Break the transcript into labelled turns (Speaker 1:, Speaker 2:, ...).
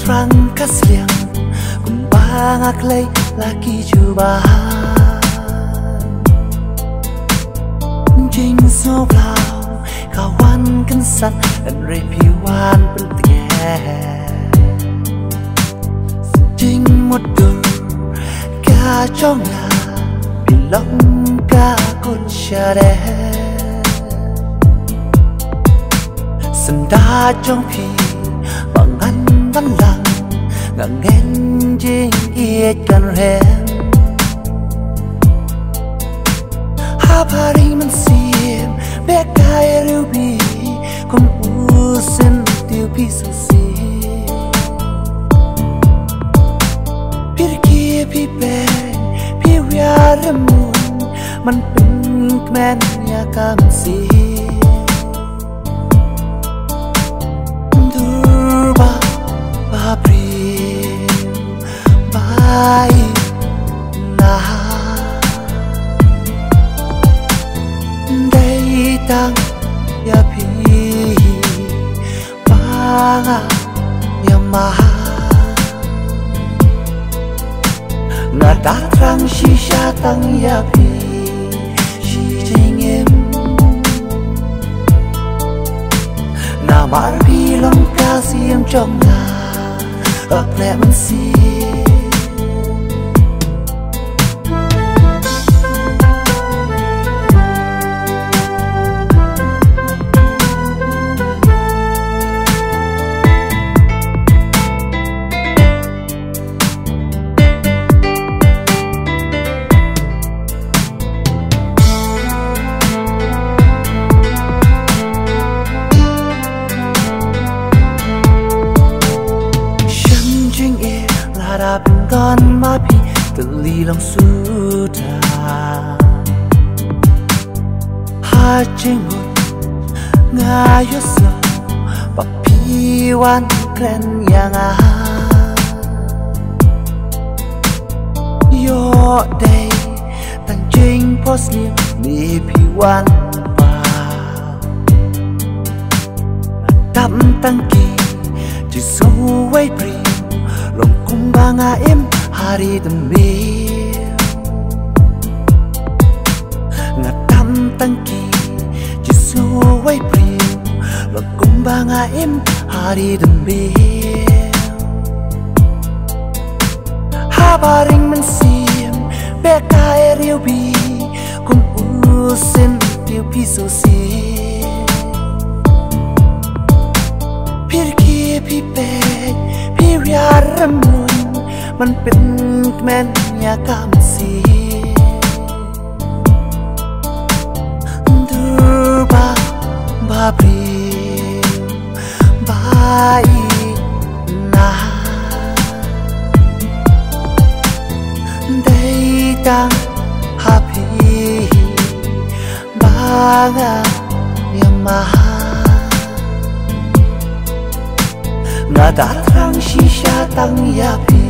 Speaker 1: Rangkas liang kumbang aklay lagi cubaan Jing soblau kawan kensat dan repiwan pentingnya Jing mudur kaconga bilong kakun syareh Senda trong pi bangan văn lặng ngẩng lên trên ít gần rèm Habari man sim bekai ruby con usen tiêu pi susi Pirki pi ben pi wiaramun man pink man ya kamsi Tang ya pi banga ya ma na datang shisha tang ya pi shi jingem na mar pi long ka sim trong na ấp lẹ man si Con ma pi tự li lòng sudah ha jengut ngayo so papiwan kren yang yo day tang jing pos liam ni piwan pa đậm tăng kỳ chỉ sâu quay pri lòng cung banga em hari demi ngatam tangki jisu wai prim lòng cung banga em hari demi habaring man sim bekai riu bi kun usen tiu pi susi pirki pi pe pi wiaramunมันเป็นแม่นยากำสีดูบาปรีบายนาได้ตังหาพีบางายามานาdatang shisha tang ya pi